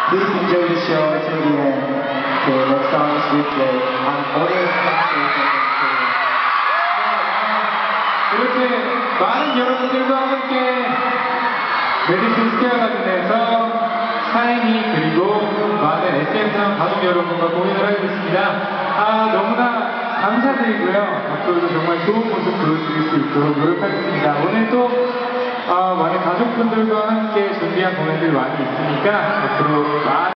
Please enjoy the show till the end. Okay, let's start this replay. Audience participation. 이렇게 많은 여러분들과 함께 메디슨 스퀘어 가든에서 사인이 그리고 많은 SM타운 가족 여러분과 공연을 하게 됐습니다. 너무나 감사드리고요. 앞으로도 정말 좋은 모습 보여드릴 수 있도록 노력하겠습니다. 오늘 또 많은 가족분들과 함께 준비한 공연들 많이 있으니까 앞으로 많은